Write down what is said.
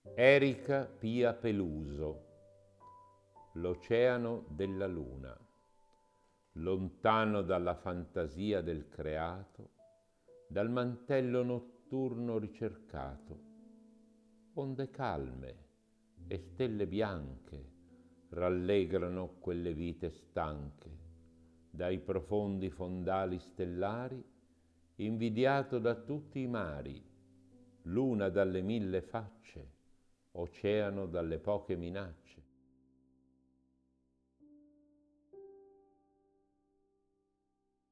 Erika Pia Peluso, L'oceano della luna. Lontano dalla fantasia del creato, dal mantello notturno ricercato, onde calme e stelle bianche rallegrano quelle vite stanche, dai profondi fondali stellari, invidiato da tutti i mari, luna dalle mille facce, oceano dalle poche minacce.